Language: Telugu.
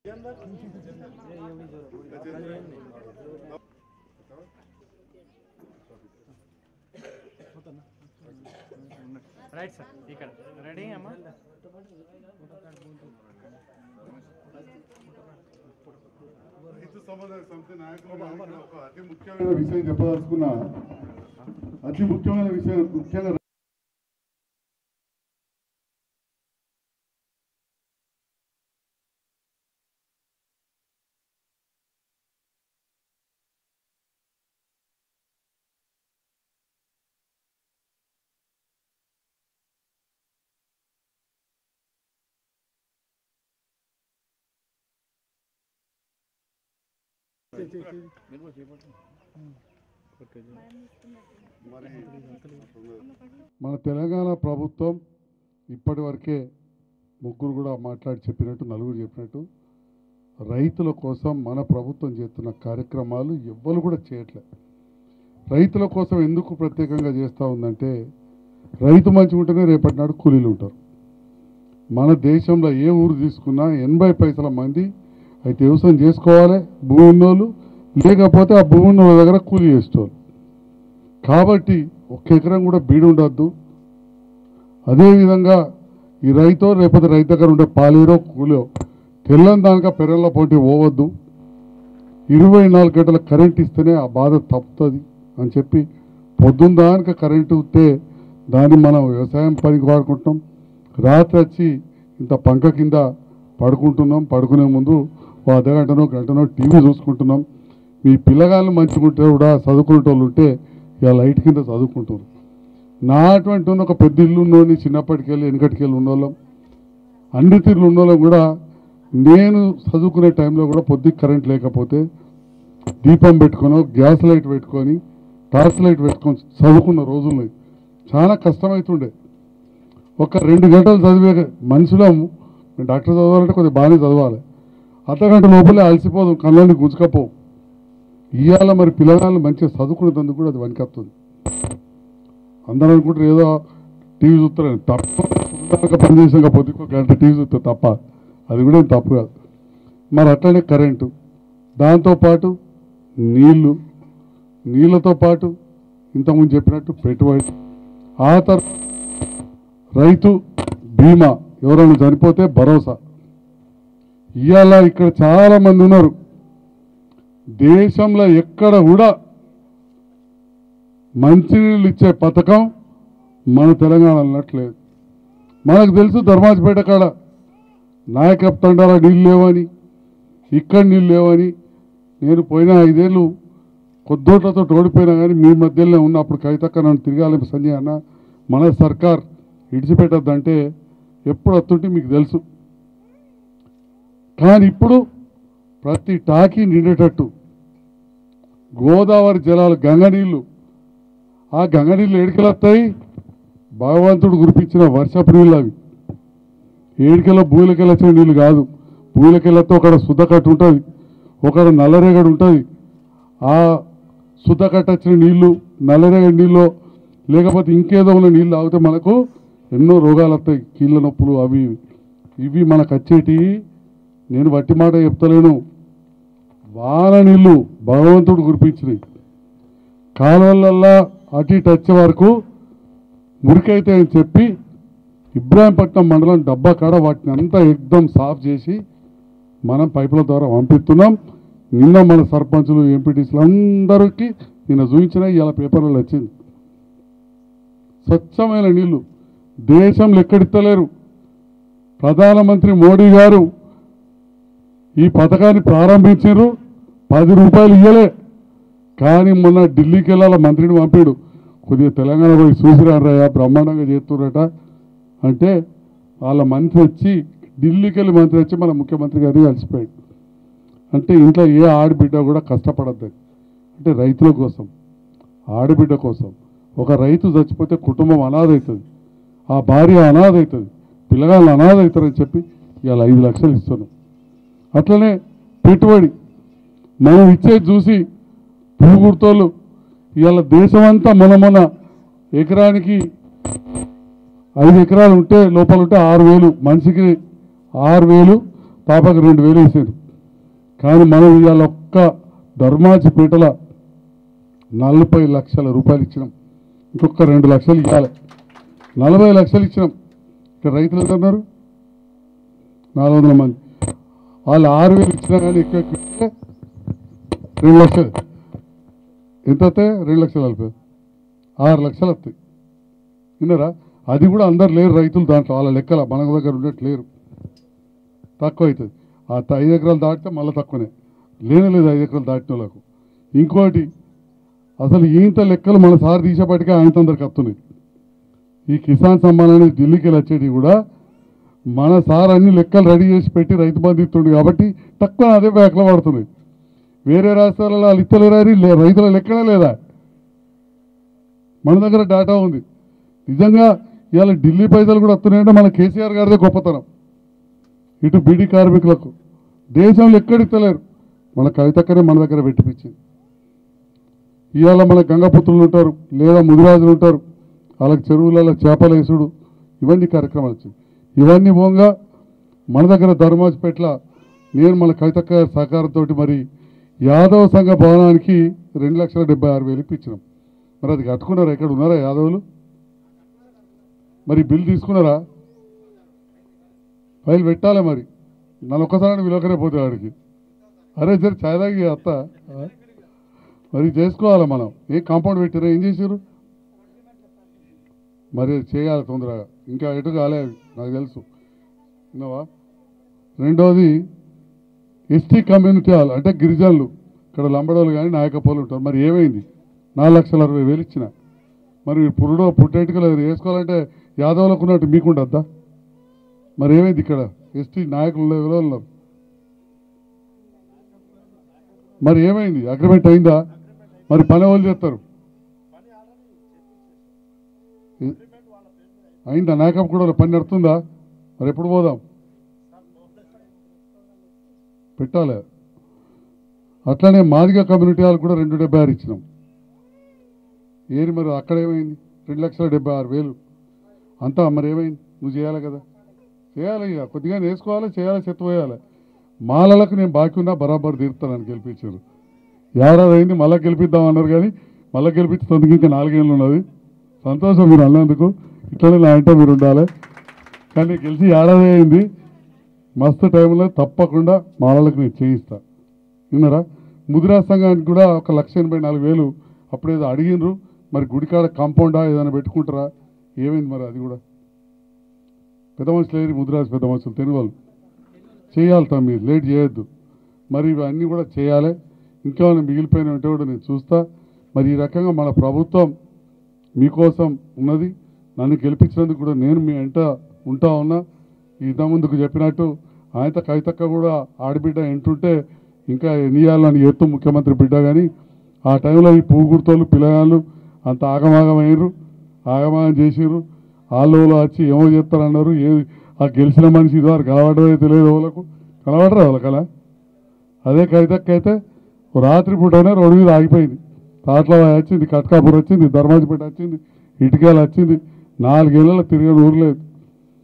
రైట్ సార్ ఇక్కడ రెడీ అమ్మా. రైతు సమన్వయ సమితి నాయకులు ఒక అతి ముఖ్యమైన విషయం చెప్పదలుచుకున్నా. అతి ముఖ్యమైన విషయం ముఖ్యంగా మన తెలంగాణ ప్రభుత్వం ఇప్పటి వరకే ముగ్గురు కూడా మాట్లాడి చెప్పినట్టు, నలుగురు చెప్పినట్టు, రైతుల కోసం మన ప్రభుత్వం చేస్తున్న కార్యక్రమాలు ఎవ్వరు కూడా చేయట్లేదు. రైతుల కోసం ఎందుకు ప్రత్యేకంగా చేస్తూ ఉందంటే, రైతు మంచిగా ఉంటేనే రేపటి నాడు కూలీలు ఉంటారు. మన దేశంలో ఏ ఊరు తీసుకున్నా 80 పైసల మంది అయితే వ్యవసాయం చేసుకోవాలి, భూమి ఉన్నోళ్ళు, లేకపోతే ఆ భూమి ఉన్న దగ్గర కూలీ చేసేవాళ్ళు. కాబట్టి ఒక్క ఎకరం కూడా బీడు ఉండద్దు. అదేవిధంగా ఈ రైతో లేకపోతే రైతు దగ్గర ఉండే పాలేరో కూలో తెల్లని దానిక పెరళ్ళ పోటీ పోవద్దు. 24 గంటల కరెంట్ ఇస్తేనే ఆ బాధ తప్పుతుంది అని చెప్పి పొద్దున్న దానిక కరెంటు ఇస్తే దాన్ని మనం వ్యవసాయం పనికి వాడుకుంటున్నాం. రాత్రి వచ్చి ఇంత పంక కింద పడుకుంటున్నాం. పడుకునే ముందు అర్ధగంటనో గంటనో టీవీ చూసుకుంటున్నాం. మీ పిల్లగాళ్ళు మంచిగా ఉంటే కూడా చదువుకునే వాళ్ళు ఉంటే ఇక లైట్ కింద చదువుకుంటున్నారు. నా అటువంటి ఒక పెద్ద ఇల్లు ఉన్నోని చిన్నప్పటికెళ్ళి వెనకటికెళ్ళి ఉన్నోళ్ళం, అన్ని తీరులు ఉన్నోళ్ళం కూడా నేను చదువుకునే టైంలో కూడా పొద్దుకి కరెంట్ లేకపోతే దీపం పెట్టుకొని గ్యాస్ లైట్ పెట్టుకొని టార్చ్ లైట్ పెట్టుకొని చదువుకున్న రోజుల్లో చాలా కష్టమవుతుండే. ఒక 2 గంటలు చదివే మనుషులం డాక్టర్ చదవాలంటే కొద్దిగా బాగానే చదవాలి. అర్ధగంట లోపలే అలసిపోదు, కళ్ళని గుంజుకపోవు. ఇవాళ మరి పిల్లగాళ్ళు మంచిగా చదువుకునేందుకు కూడా అది వనికొస్తుంది. అందరూ అనుకుంటారు ఏదో టీవీ చూస్తారని. తప్ప పనిచేసాక పొద్దుకో గంట టీవీ చూస్తారు తప్ప, అది కూడా ఏం తప్పు కాదు. మరి అట్లనే కరెంటు, దాంతోపాటు నీళ్ళతో పాటు ఇంతకుముందు చెప్పినట్టు పెట్టుబడి, ఆ తర్వాత రైతు బీమా, ఎవరైనా చనిపోతే భరోసా. ఇవాళ ఇక్కడ చాలామంది ఉన్నారు. దేశంలో ఎక్కడ కూడా మంచినీళ్ళు ఇచ్చే పథకం మన తెలంగాణ అన్నట్లేదు. మనకు తెలుసు ధర్మాజిపేట కాడ నాయకప్ తండాల నీళ్ళు లేవని, ఇక్కడ నీళ్ళు లేవని. నేను పోయిన 5 ఏళ్ళు కొద్దోట్లతో ఓడిపోయినా కానీ మీ మధ్యలో ఉన్నప్పుడు కవితక్క నన్ను తిరగాలి సంజయ్ అన్న, మన సర్కార్ ఇడిచిపెట్టద్దంటే ఎప్పుడు వస్తుంటే మీకు తెలుసు. కానీ ఇప్పుడు ప్రతి టాకీ నిండేటట్టు గోదావరి జలాలు, గంగనీళ్ళు, ఆ గంగనీళ్ళు ఏడికెళ్ళి వస్తాయి? భగవంతుడు కురిపించిన వర్షపు నీళ్ళు. అవి ఏడికెళ్ళ భూమిలోకి వచ్చిన నీళ్ళు కాదు. భూమిలోకి వెళ్ళొస్తే ఒకడ శుద్ధకట్టు ఉంటుంది, ఒకడ నల్లరేగడి ఉంటుంది. ఆ శుద్ధకట్టు వచ్చిన నీళ్ళు, నల్లరేగడి నీళ్ళు లేకపోతే ఇంకేదో ఉన్న నీళ్ళు తాగితే మనకు ఎన్నో రోగాలు వస్తాయి, కీళ్ళ నొప్పులు అవి ఇవి మనకు వచ్చేటి. నేను వట్టి మాట చెప్తలేను. వాన నీళ్ళు భగవంతుడు కురిపించినాయి. కాలువలల్లా అటు ఇటు వచ్చే వరకు మురికైతే అని చెప్పి ఇబ్రాహీంపట్నం మండలం డబ్బా కాడ వాటిని అంతా ఎక్దం సాఫ్ చేసి మనం పైపుల ద్వారా పంపిస్తున్నాం. నిన్న మన సర్పంచులు, ఎంపీటీసీలు అందరికీ నిన్న చూపించిన ఇవాళ పేపర్లలో వచ్చింది. స్వచ్ఛమైన నీళ్లు దేశంలో ఎక్కడిస్తలేరు. ప్రధానమంత్రి మోడీ గారు ఈ పథకాన్ని ప్రారంభించారు. 10 రూపాయలు ఇవ్వలే. కానీ మొన్న ఢిల్లీకి వెళ్ళాల మంత్రిని పంపాడు. కొద్దిగా తెలంగాణ పోయి చూసిరారయ్యా, బ్రహ్మాండంగా చేస్తున్నారట అంటే వాళ్ళ మంత్రి వచ్చి, ఢిల్లీకి వెళ్ళి మంత్రి వచ్చి మన ముఖ్యమంత్రి గారు కలిసిపోయాడు. అంటే ఇంట్లో ఏ ఆడబిడ్డ కూడా కష్టపడద్దు. అంటే రైతుల కోసం, ఆడబిడ్డ కోసం. ఒక రైతు చచ్చిపోతే కుటుంబం అనాథ అవుతుంది, ఆ భార్య అనాథ అవుతుంది, పిల్లగాళ్ళు అనాథ అవుతారని చెప్పి ఇవాళ 5 లక్షలు ఇస్తున్నాం. అట్లనే పెట్టుబడి మనం ఇచ్చేది చూసి పురుగుర్తోళ్ళు ఇవాళ దేశమంతా మొన్న ఎకరానికి 5 ఎకరాలు ఉంటే లోపల ఉంటే 6,000, మనిషికి 6,000 పాపకు 2000 వేసారు. కానీ మనం ఇవాళ ఒక్క ధర్మాజిపేటల 40 లక్షల రూపాయలు ఇచ్చినాం. ఇంకొక 2 లక్షలు ఇవ్వాలి, 40 లక్షలు ఇచ్చినాం. ఇక్కడ రైతులు ఎంత ఉన్నారు? 400 మంది. వాళ్ళు 6000 ఇచ్చినా కానీ ఎక్కువ 2 లక్షలు ఎంత వస్తాయి? 2 లక్షలు కలిపి 6 లక్షలు వస్తాయి. విన్నారా? అది కూడా అందరు లేరు రైతులు దాంట్లో, వాళ్ళ లెక్కల మన దగ్గర ఉండేట్టు లేరు, తక్కువ అవుతుంది. ఆ 5 ఎకరాలు దాటితే మళ్ళీ తక్కువనే, లేనలేదు 5 ఎకరాలు దాటిన వాళ్ళకు. ఇంకోటి అసలు ఈంత లెక్కలు మన సార్ తీసేపటికే ఆయన అందరికి వస్తున్నాయి. ఈ కిసాన్ సమ్మాన్ అనేది ఢిల్లీకి వెళ్ళి వచ్చేది కూడా మన సార్ అన్ని లెక్కలు రెడీ చేసి పెట్టి రైతు బంధు ఇస్తుంది కాబట్టి తక్కువ అదే బ్యాక్లో పడుతున్నాయి. వేరే రాష్ట్రాలలో వాళ్ళు ఇత్తలేరని రైతుల లెక్కనే లేదా? మన దగ్గర డేటా ఉంది. నిజంగా ఇవాళ ఢిల్లీ పైసలు కూడా వస్తున్నాయంటే మన కేసీఆర్ గారిదే గొప్పతనం. ఇటు బీడీ కార్మికులకు దేశంలో ఎక్కడిస్తలేరు, మన కవితక్కనే మన దగ్గర పెట్టిపించింది. ఇవాళ మన గంగపుత్రులు ఉంటారు, లేదా ముదిరాజులు ఉంటారు, వాళ్ళకి చెరువులలో చేపలు వేసుడు, ఇవన్నీ కార్యక్రమాలు వచ్చింది. ఇవన్నీ పోగా మన దగ్గర ధర్మాజిపేట్ల నేను మన కవితక్క సహకారంతో మరి యాదవ సంఘ భవనానికి 2,76,000 ఇప్పించినాం. మరి అది కట్టుకున్నారా? ఎక్కడ ఉన్నారా యాదవులు? మరి బిల్లు తీసుకున్నారా? ఫైల్ పెట్టాలి. మరి నన్ను ఒక్కసారి విలువకనే పోతే వాడికి అరే సరే చాయదాగి అత్త మరి చేసుకోవాలి. మనం ఏ కాంపౌండ్ పెట్టారా? ఏం చేశారు? మరి చేయాలి తొందరగా, ఇంకా ఎటు కాలేదు నాకు తెలుసు. విన్నావా? రెండోది ఎస్టీ కమ్యూనిటీ హాల్ అంటే గిరిజనులు, ఇక్కడ లంబడోళ్ళు కానీ నాయకపోలు ఉంటారు. మరి ఏమైంది? 4,60,000 ఇచ్చిన. మరి పురుడో పుట్టేట్టుకలు వేసుకోవాలంటే యాదవులకు ఉన్నట్టు మీకుండద్దా? మరి ఏమైంది? ఇక్కడ ఎస్టీ నాయకులు ఎవరో ఉన్నారు. మరి ఏమైంది? అగ్రిమెంట్ అయిందా? మరి పని వాళ్ళు చేస్తారు. అయిందా? నాయకం కూడా పని నడుతుందా? మరి ఎప్పుడు పోదాం? పెట్టాలి. అట్లనే మాదిగ కమ్యూనిటీ హాల్ కూడా 2,76,000 ఇచ్చినాం. ఏది మరి అక్కడ ఏమైంది? 2,76,000 అంతా మరి ఏమైంది? నువ్వు చేయాలి కదా, చేయాలి. ఇక కొద్దిగా నేర్చుకోవాలి, చేయాలి, చెత్తపోయాలి. మాలలకు నేను బాకీ ఉన్నా బరాబర్ తీరుతానని గెలిపించారు. ఏడాది అయింది, మళ్ళీ గెలిపిద్దామన్నారు. కానీ మళ్ళీ గెలిపించేందుకు ఇంకా 4 ఏళ్ళు ఉన్నది. సంతోషం మీరు అన్నందుకు. ఇట్లనే నా ఇంట్లో మీరు ఉండాలి. కానీ గెలిచి ఏడాది అయింది. మస్తు టైంలో తప్పకుండా మాలలకు నేను చేయిస్తా. విన్నారా? ముదిరా సంఘానికి కూడా 1,84,000 అప్పుడేదో అడిగినరు. మరి గుడికాడ కాంపౌండా ఏదైనా పెట్టుకుంటారా? ఏమైంది మరి? అది కూడా పెద్ద మనుషులు లేరు, ముదిరాజు పెద్ద మనుషులు తెలుగు వాళ్ళు చేయాలి. తమ్మి లేట్ చేయొద్దు. మరి ఇవన్నీ కూడా చేయాలి. ఇంకా మిగిలిపోయిన ఉంటే కూడా నేను చూస్తా. మరి ఈ రకంగా మన ప్రభుత్వం మీకోసం ఉన్నది. నన్ను గెలిపించినందుకు కూడా నేను మీ వెంట ఉంటా ఉన్నా. ఇంతకుముందుకు చెప్పినట్టు ఆయనతో కవితక్క కూడా ఆడబిడ్డ ఎంటుంటే ఇంకా ఎన్నియాలని ఎత్తు ముఖ్యమంత్రి బిడ్డ. కానీ ఆ టైంలో ఈ పూగుర్తోళ్ళు పిల్లగాళ్ళు అంత ఆగమాగమైనరు, ఆగమాగం చేసిర్రు. వాళ్ళు వచ్చి ఏమో చెప్తారన్నారు. ఆ గెలిచిన మనిషి ఇదివారు కలవడమే తెలియదు. వాళ్ళకు కలవడరా వాళ్ళకలా. అదే కవితక్క అయితే రాత్రి పూటైనా రోడ్డు మీద ఆగిపోయింది. తాట్ల వచ్చింది, కట్కాపూర్ వచ్చింది, ధర్మాజిపేట వచ్చింది, ఇటుకేలు వచ్చింది. 4 ఏళ్ళలో తిరిగిన ఊరు లేదు.